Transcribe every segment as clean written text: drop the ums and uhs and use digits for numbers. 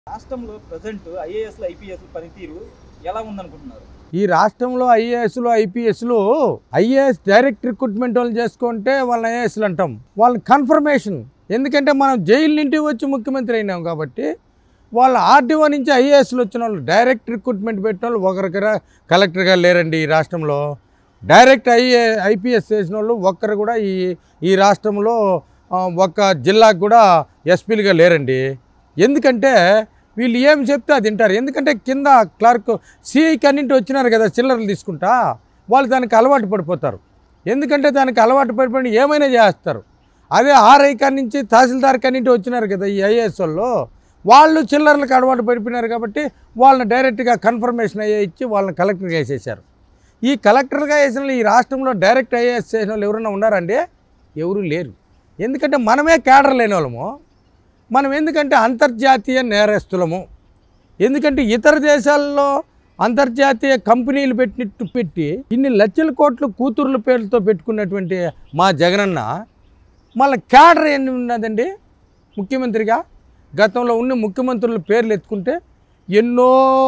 రాష్ట్రంలో ప్రెజెంట్ ఐఏఎస్లు ఐపీఎస్ల పనితీరు ఎలా ఉందనుకుంటున్నారు? ఈ రాష్ట్రంలో ఐఏఎస్లు ఐపీఎస్లు ఐఏఎస్ డైరెక్ట్ రిక్రూట్మెంట్ వాళ్ళు చేసుకుంటే వాళ్ళని ఐఏఎస్లు అంటాం. వాళ్ళ కన్ఫర్మేషన్, ఎందుకంటే మనం జైలు నుండి వచ్చి ముఖ్యమంత్రి అయినాం కాబట్టి వాళ్ళ ఆర్డీఓ నుంచి ఐఏఎస్లు వచ్చిన వాళ్ళు డైరెక్ట్ రిక్రూట్మెంట్ పెట్టిన వాళ్ళు ఒకరికరా కలెక్టర్గా లేరండి. ఈ రాష్ట్రంలో డైరెక్ట్ ఐపీఎస్ చేసిన వాళ్ళు ఒక్కరు కూడా ఈ రాష్ట్రంలో ఒక్క జిల్లాకు కూడా ఎస్పీలుగా లేరండి. ఎందుకంటే వీళ్ళు ఏం చెప్తే అది వింటారు. ఎందుకంటే కింద క్లర్క్ సిఐ కన్నింటి వచ్చినారు కదా చిల్లరలు తీసుకుంటా, వాళ్ళు దానికి అలవాటు పడిపోతారు. ఎందుకంటే దానికి అలవాటు పడిపోయి ఏమైనా చేస్తారు. అదే ఆర్ఐ నుంచి తహసీల్దార్ కన్నింటి వచ్చినారు కదా ఈ ఐఏఎస్ వాళ్ళు చిల్లర్లకు అలవాటు పడిపోయినారు కాబట్టి వాళ్ళని డైరెక్ట్గా కన్ఫర్మేషన్ ఇచ్చి వాళ్ళని కలెక్టర్గా వేసేసారు. ఈ కలెక్టర్గా వేసిన ఈ రాష్ట్రంలో డైరెక్ట్ ఐఏఎస్ చేసిన వాళ్ళు ఎవరైనా ఉన్నారండి? ఎవరు లేరు. ఎందుకంటే మనమే క్యాడర్ లేని వాళ్ళము. మనం ఎందుకంటే అంతర్జాతీయ నేరస్తులము. ఎందుకంటే ఇతర దేశాల్లో అంతర్జాతీయ కంపెనీలు పెట్టి ఇన్ని లక్షల కోట్లు కూతుర్ల పేర్లతో పెట్టుకున్నటువంటి మా జగనన్న మళ్ళీ క్యాడర్ ఎన్ని ఉన్నదండి ముఖ్యమంత్రిగా? గతంలో ఉన్న ముఖ్యమంత్రుల పేర్లు ఎత్తుకుంటే ఎన్నో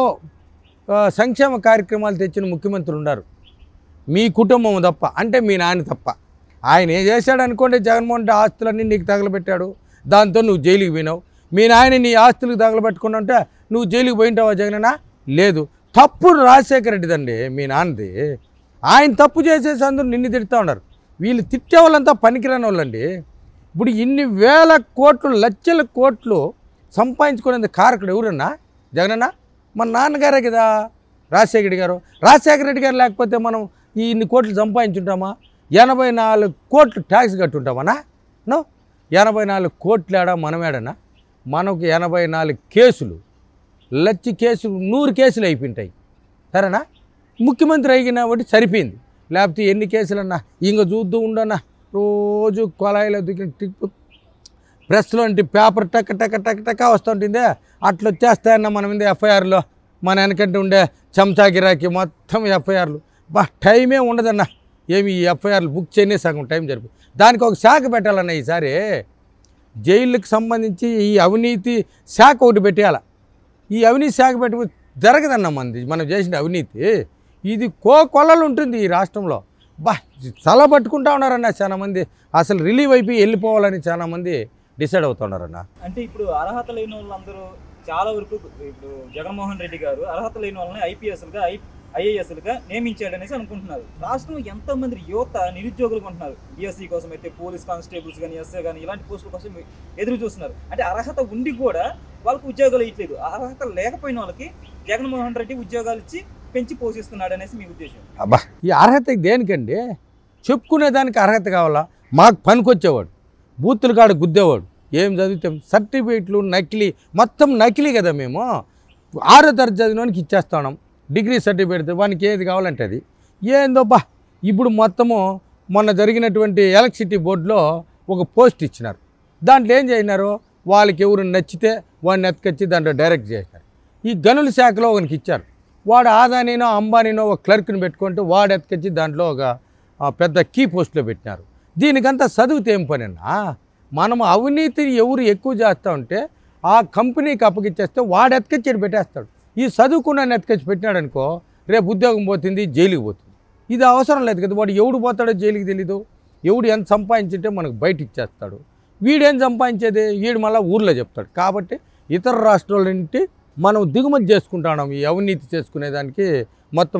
సంక్షేమ కార్యక్రమాలు తెచ్చిన ముఖ్యమంత్రులు ఉన్నారు. మీ కుటుంబం తప్ప, అంటే మీ నాన్న తప్ప. ఆయన ఏం చేశాడు అనుకోండి, జగన్మోహన్ రెడ్డి ఆస్తులన్నీ నీకు తగలబెట్టాడు, దాంతో నువ్వు జైలుకి పోయినావు. మీ నాయన నీ ఆస్తులకు తగలబెట్టుకున్నా అంటే నువ్వు జైలుకి పోయింటావా జగనన్నా? లేదు. తప్పుడు రాజశేఖర రెడ్డిదండి మీ నాన్నది. ఆయన తప్పు చేసేసి అందరూ నిన్ను తిడుతూ ఉన్నారు. వీళ్ళు తిట్టే వాళ్ళంతా పనికిరాని వాళ్ళండి. ఇప్పుడు ఇన్ని వేల కోట్లు లక్షల కోట్లు సంపాదించుకునేందుకు కారకుడు ఎవరన్నా? జగనన్నా మన నాన్నగారే కదా, రాజశేఖర రెడ్డి గారు. రాజశేఖర రెడ్డి గారు లేకపోతే మనం ఇన్ని కోట్లు సంపాదించుంటామా? 84 కోట్లు ట్యాక్స్ కట్టుంటామన్నా? నో, 84 కోట్లు ఏడా మనమేడన్నా? మనకు 84 కేసులు, లక్ష కేసులు, 100 కేసులు అయిపోయింటాయి. సరేనా? ముఖ్యమంత్రి అయినా ఒకటి సరిపోయింది. లేకపోతే ఎన్ని కేసులన్నా ఇంక చూద్దు ఉండన్నా. రోజు కొలాయిలో దిక్కు ప్రెస్లో పేపర్ టక్ టక్ టక్ టక్ వస్తుంటుందే, అట్లా వచ్చేస్తాయన్న మన మీద ఎఫ్ఐఆర్లో. మన వెనకంటే ఉండే చెంచా గిరాకీ మొత్తం ఎఫ్ఐఆర్లు. టైమే ఉండదన్నా. ఏమి ఈ ఎఫ్ఐఆర్లు బుక్ చేయనే సగం టైం జరిపి దానికి ఒక శాఖ పెట్టాలన్న. ఈసారి జైళ్ళకి సంబంధించి ఈ అవినీతి శాఖ ఒకటి పెట్టేయాల. ఈ అవినీతి శాఖ పెట్టి జరగదన్న మనం చేసిన అవినీతి. ఇది కొల్లలు ఉంటుంది ఈ రాష్ట్రంలో. తల పట్టుకుంటా ఉన్నారన్న చాలామంది. అసలు రిలీవ్ అయిపోయి వెళ్ళిపోవాలని చాలామంది డిసైడ్ అవుతున్నారన్న. అంటే ఇప్పుడు అర్హత లేని వాళ్ళందరూ చాలా వరకు ఇప్పుడు జగన్మోహన్ రెడ్డి గారు అర్హత లేని వాళ్ళని ఐపీఎస్లుగా ఐఏఎస్లుగా నియమించాడు అనేసి అనుకుంటున్నారు. రాష్ట్రంలో ఎంతోమంది యువత నిరుద్యోగులు ఉంటున్నారు. బిఎస్సీ కోసం అయితే పోలీస్ కానిస్టేబుల్స్ కానీ, ఎస్ఐ కానీ ఇలాంటి పోస్టుల కోసం ఎదురు చూస్తున్నారు. అంటే అర్హత ఉండి కూడా వాళ్ళకి ఉద్యోగాలు ఇవ్వట్లేదు. అర్హత లేకపోయిన వాళ్ళకి జగన్మోహన్ రెడ్డి ఉద్యోగాలు ఇచ్చి పెంచి పోషిస్తున్నాడు అనేసి మీ ఉద్దేశం? ఈ అర్హత దేనికండి? చెప్పుకునేదానికి అర్హత కావాలా? మాకు పనికొచ్చేవాడు, బూతులు కాడ గుద్దేవాడు, ఏం చదివితే సర్టిఫికేట్లు నకిలీ, మొత్తం నకిలీ కదా. మేము 6వ తరగతి చదివినోనికి ఇచ్చేస్తున్నాం డిగ్రీ సర్టిఫికేట్. వానికి ఏది కావాలంటే అది. ఏందో ఇప్పుడు మొత్తము మొన్న జరిగినటువంటి ఎలక్ట్రిసిటీ బోర్డులో ఒక పోస్ట్ ఇచ్చినారు. దాంట్లో ఏం చేసినారు, వాళ్ళకి ఎవరు నచ్చితే వాడిని ఎత్తుకొచ్చి దాంట్లో డైరెక్ట్ చేసినారు. ఈ గనుల శాఖలో ఒకరికి ఇచ్చారు. వాడు ఆదానీనో అంబానీనో ఒక క్లర్క్ని పెట్టుకుంటే వాడు ఎత్తుకొచ్చి దాంట్లో ఒక పెద్ద కీ పోస్ట్లో పెట్టినారు. దీనికంతా చదివితే ఏం పని అన్నా? మనం అవినీతిని ఎవరు ఎక్కువ చేస్తూ ఉంటే ఆ కంపెనీకి అప్పగిచ్చేస్తే వాడు ఎత్తుకొచ్చి పెట్టేస్తాడు. ఈ చదువుకున్న ఎత్తుకొచ్చి పెట్టినాడు అనుకో, రేపు ఉద్యోగం పోతుంది, జైలుకి పోతుంది. ఇది అవసరం లేదు కదా. వాడు ఎవడు పోతాడో జైలుకి తెలీదు. ఎవడు ఎంత సంపాదించింటే మనకు బయట ఇచ్చేస్తాడు. వీడేం సంపాదించేది వీడు మళ్ళీ ఊర్లో చెప్తాడు. కాబట్టి ఇతర రాష్ట్రాల నుండి మనం దిగుమతి చేసుకుంటున్నాం. ఈ అవినీతి చేసుకునేదానికి మొత్తం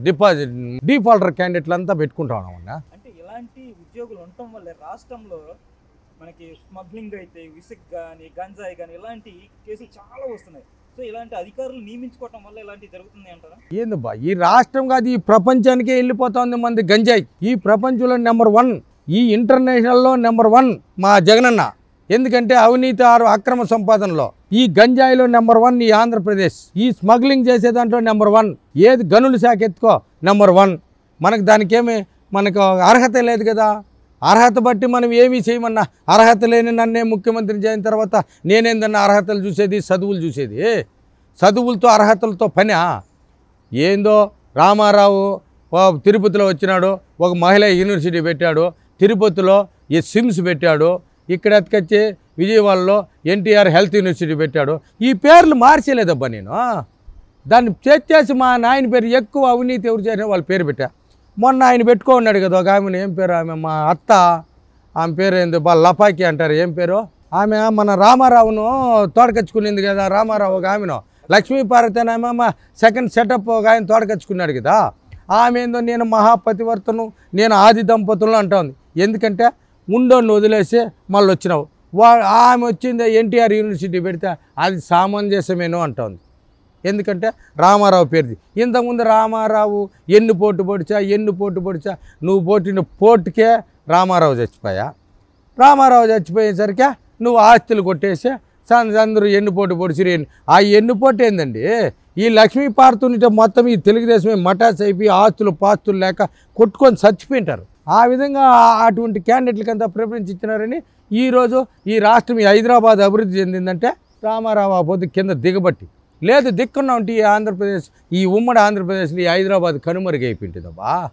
డిఫాల్టర్ క్యాండిడేట్లు అంతా పెట్టుకుంటా ఉన్నాం అన్న. అంటే ఇలాంటి ఉద్యోగులు ఉండటం వల్ల రాష్ట్రంలో మనకి స్మగ్లింగ్ అయితే, ఇసుక కానీ, గంజాయి కానీ ఇలాంటి కేసులు చాలా వస్తున్నాయి. సో ఇలాంటి అధికారులు నియమించుకోవటం వల్ల ఇలాంటివి జరుగుతుంది అంటారా? ఏందబ్బా, ఈ రాష్ట్రం కాదు ఈ ప్రపంచానికే వెళ్ళిపోతుంది మంది గంజాయి. ఈ ప్రపంచంలో నెంబర్ 1, ఈ ఇంటర్నేషనల్లో నెంబర్ 1 మా జగనన్న. ఎందుకంటే అవినీతి అక్రమ సంపాదనలో ఈ గంజాయిలో నెంబర్ 1 ఈ ఆంధ్రప్రదేశ్. ఈ స్మగ్లింగ్ చేసే దాంట్లో నెంబర్ 1. ఏది గనుల శాఖ ఎత్తుకో నెంబర్ 1. మనకు దానికేమి మనకు అర్హత లేదు కదా. అర్హత బట్టి మనం ఏమీ చేయమన్నా, అర్హత లేని నన్నే ముఖ్యమంత్రిని చేయిన తర్వాత నేనేందన్నా అర్హతలు చూసేది, చదువులు చూసేది? చదువులతో అర్హతలతో పనా? ఏందో రామారావు తిరుపతిలో వచ్చినాడు, ఒక మహిళా యూనివర్సిటీ పెట్టాడు, తిరుపతిలో ఈ సిమ్స్ పెట్టాడు, ఇక్కడ ఎత్తుకొచ్చి విజయవాడలో ఎన్టీఆర్ హెల్త్ యూనివర్సిటీ పెట్టాడు. ఈ పేర్లు మార్చలేదబ్బా నేను. దాన్ని చేసి మా నాయన పేరు ఎక్కువ అవినీతి ఎవరు చేసిన వాళ్ళ పేరు పెట్టా. మొన్న ఆయన పెట్టుకున్నాడు కదా ఒక ఆమెను, ఏం పేరు ఆమె, మా అత్త, ఆమె పేరు ఏంది లపాకి అంటారు, ఏం పేరు ఆమె, మన రామారావును తోడకచ్చుకునింది కదా, రామారావు ఒక ఆమెను, లక్ష్మీపార్వతి అని ఆమె మా సెకండ్ సెటప్ ఒక ఆయన తోడకచ్చుకున్నాడు కదా, ఆమె ఏందో నేను మహాపతివర్తను, నేను ఆది దంపతులను అంటుంది. ఎందుకంటే ఉండోని వదిలేసి మళ్ళీ వచ్చినావు. ఆమె వచ్చింది ఎన్టీఆర్ యూనివర్సిటీ పెడితే అది సామంజస్యమేనో అంటుంది. ఎందుకంటే రామారావు పేరుది. ఇంతకుముందు రామారావు ఎన్ని పోటు పొడిచా నువ్వు పోటిన పోటుకే రామారావు చచ్చిపోయా. రామారావు చచ్చిపోయేసరికి నువ్వు ఆస్తులు కొట్టేసి అందరూ ఎన్నుపోటు పొడిచిరి. ఆ ఎన్నుపోటు ఏందండి, ఈ లక్ష్మీ పార్తుంటే మొత్తం ఈ తెలుగుదేశమే మటాస్ అయిపోయి ఆస్తులు పాస్తులు లేక కొట్టుకొని చచ్చిపోయింటారు. ఆ విధంగా అటువంటి క్యాండిడేట్లకంతా ప్రిఫరెన్స్ ఇచ్చినారని ఈరోజు ఈ రాష్ట్రం, ఈ హైదరాబాద్ అభివృద్ధి చెందిందంటే రామారావు ఆ పొద్దు కింద దిగబట్టి. లేదు దిక్కున్నా ఉంటే ఈ ఆంధ్రప్రదేశ్, ఈ ఉమ్మడి ఆంధ్రప్రదేశ్లో ఈ హైదరాబాద్ కనుమరుగైపోయింటుందబ్బా.